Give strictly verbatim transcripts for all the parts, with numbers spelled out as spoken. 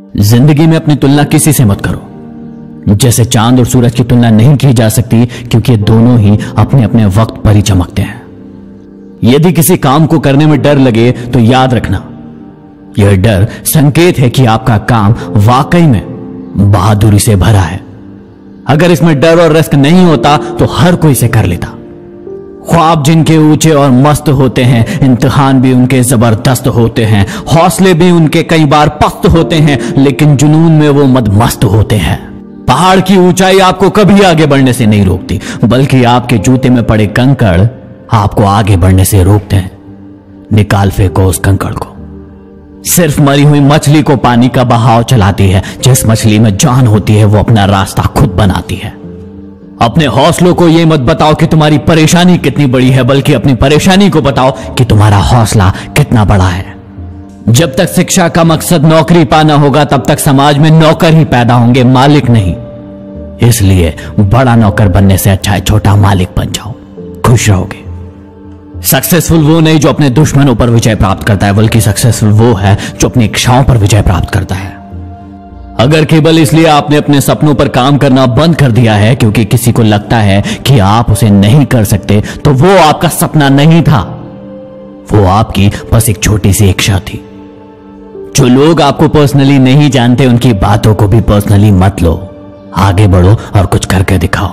जिंदगी में अपनी तुलना किसी से मत करो। जैसे चांद और सूरज की तुलना नहीं की जा सकती, क्योंकि ये दोनों ही अपने अपने वक्त पर ही चमकते हैं। यदि किसी काम को करने में डर लगे तो याद रखना, यह डर संकेत है कि आपका काम वाकई में बहादुरी से भरा है। अगर इसमें डर और रिस्क नहीं होता तो हर कोई इसे कर लेता। ख्वाब जिनके ऊंचे और मस्त होते हैं, इम्तिहान भी उनके जबरदस्त होते हैं, हौसले भी उनके कई बार पस्त होते हैं, लेकिन जुनून में वो मदमस्त होते हैं। पहाड़ की ऊंचाई आपको कभी आगे बढ़ने से नहीं रोकती, बल्कि आपके जूते में पड़े कंकड़ आपको आगे बढ़ने से रोकते हैं। निकाल फेंको उस कंकड़ को। सिर्फ मरी हुई मछली को पानी का बहाव चलाती है। जिस मछली में जान होती है वो अपना रास्ता खुद बनाती है। अपने हौसलों को यह मत बताओ कि तुम्हारी परेशानी कितनी बड़ी है, बल्कि अपनी परेशानी को बताओ कि तुम्हारा हौसला कितना बड़ा है। जब तक शिक्षा का मकसद नौकरी पाना होगा, तब तक समाज में नौकर ही पैदा होंगे, मालिक नहीं। इसलिए बड़ा नौकर बनने से अच्छा है छोटा मालिक बन जाओ, खुश रहोगे। सक्सेसफुल वो नहीं जो अपने दुश्मनों पर विजय प्राप्त करता है, बल्कि सक्सेसफुल वो है जो अपनी इच्छाओं पर विजय प्राप्त करता है। अगर केवल इसलिए आपने अपने सपनों पर काम करना बंद कर दिया है क्योंकि किसी को लगता है कि आप उसे नहीं कर सकते, तो वो आपका सपना नहीं था, वो आपकी बस एक छोटी सी इच्छा थी। जो लोग आपको पर्सनली नहीं जानते, उनकी बातों को भी पर्सनली मत लो। आगे बढ़ो और कुछ करके दिखाओ।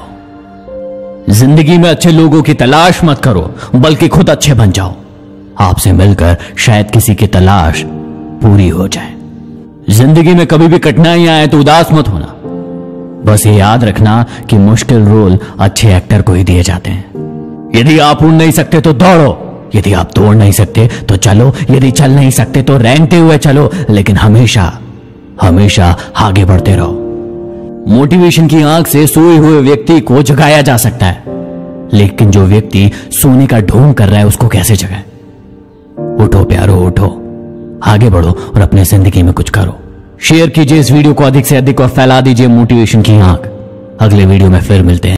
जिंदगी में अच्छे लोगों की तलाश मत करो, बल्कि खुद अच्छे बन जाओ। आपसे मिलकर शायद किसी की तलाश पूरी हो जाए। जिंदगी में कभी भी कठिनाइयां आए तो उदास मत होना। बस ये याद रखना कि मुश्किल रोल अच्छे एक्टर को ही दिए जाते हैं। यदि आप उड़ नहीं सकते तो दौड़ो, यदि आप दौड़ नहीं सकते तो चलो, यदि चल नहीं सकते तो रेंगते हुए चलो, लेकिन हमेशा हमेशा आगे बढ़ते रहो। मोटिवेशन की आंख से सोए हुए व्यक्ति को जगाया जा सकता है, लेकिन जो व्यक्ति सोने का ढोंग कर रहा है उसको कैसे जगाए? उठो प्यारो, उठो, आगे बढ़ो और अपने जिंदगी में कुछ करो। शेयर कीजिए इस वीडियो को अधिक से अधिक और फैला दीजिए मोटिवेशन की आंख। अगले वीडियो में फिर मिलते हैं।